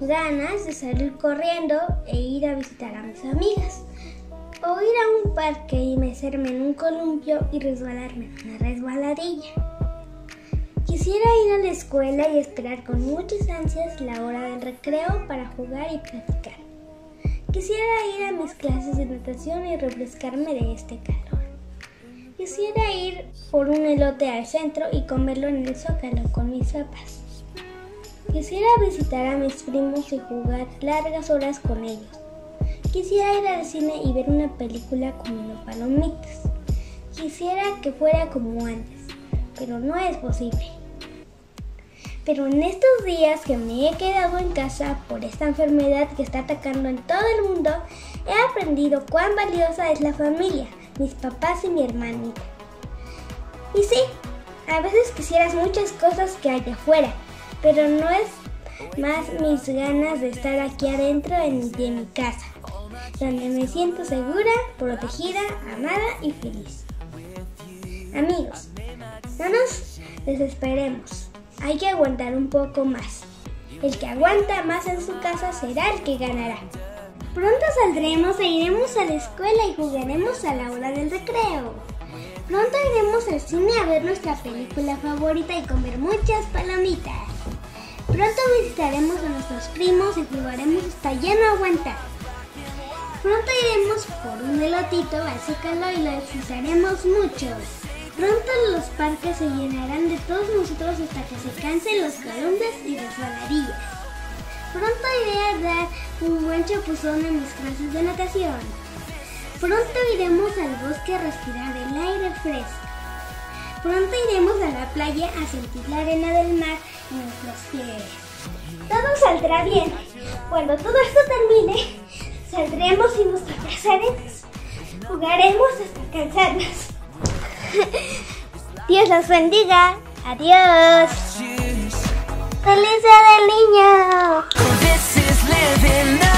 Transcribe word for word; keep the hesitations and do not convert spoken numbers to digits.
ganas de salir corriendo e ir a visitar a mis amigas. O ir a un parque y mecerme en un columpio y resbalarme en una resbaladilla. Quisiera ir a la escuela y esperar con muchas ansias la hora del recreo para jugar y platicar. Quisiera ir a mis clases de natación y refrescarme de este calor. Quisiera ir por un elote al centro y comerlo en el Zócalo con mis papás. Quisiera visitar a mis primos y jugar largas horas con ellos. Quisiera ir al cine y ver una película comiendo palomitas. Quisiera que fuera como antes, pero no es posible. Pero en estos días que me he quedado en casa por esta enfermedad que está atacando en todo el mundo, he aprendido cuán valiosa es la familia, mis papás y mi hermanita. Y sí, a veces quisieras muchas cosas que hay afuera, pero no es más mis ganas de estar aquí adentro en, de mi casa, donde me siento segura, protegida, amada y feliz. Amigos, no nos desesperemos. Hay que aguantar un poco más. El que aguanta más en su casa será el que ganará. Pronto saldremos e iremos a la escuela y jugaremos a la hora del recreo. Pronto iremos al cine a ver nuestra película favorita y comer muchas palomitas. Pronto visitaremos a nuestros primos y jugaremos hasta ya no aguantar. Pronto iremos por un elotito al Zócalo y lo disfrutaremos mucho. Pronto los parques se llenarán de todos nosotros hasta que se cansen los columpios y resbaladillas. Pronto iré a dar un buen chapuzón en mis clases de natación. Pronto iremos al bosque a respirar el aire fresco. Pronto iremos a la playa a sentir la arena del mar en nuestros pies. Todo saldrá bien. Cuando todo esto termine, saldremos y nos abrazaremos. Jugaremos hasta cansarnos. Dios los bendiga. Adiós. ¡Feliz Día del Niño!